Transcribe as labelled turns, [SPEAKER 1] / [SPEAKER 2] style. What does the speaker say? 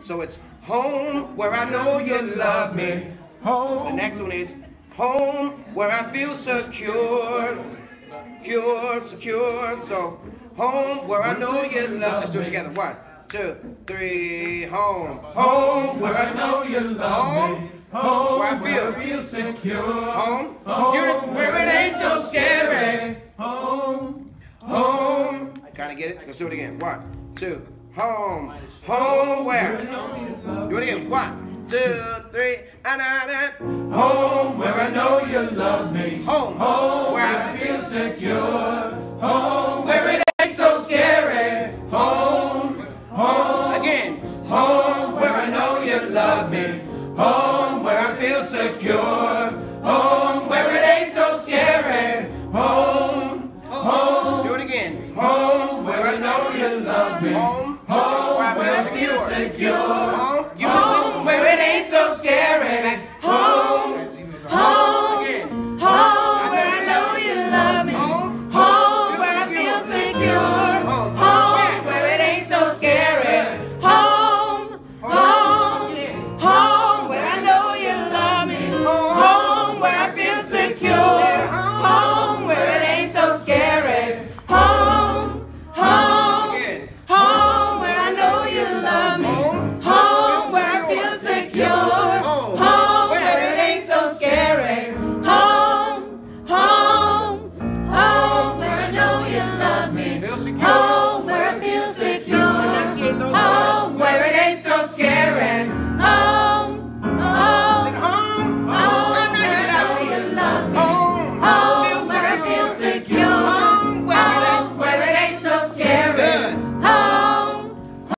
[SPEAKER 1] So it's home where I know you love me.
[SPEAKER 2] Home.
[SPEAKER 1] The next one is home where I feel secure. Secure. So home where I know you love me. Let's do it together. 1, 2, 3. Home. Home where I know you love me. Home where I feel secure. Home. Where it ain't so scary. Home. Kind of get it? Let's do it again. 1, 2. Home. Home where? Do it again. 1, 2, 3. Home where I know you love me. Home. Where I feel secure. Home where it ain't so scary. Home. Again. Home where I know you love me. Home.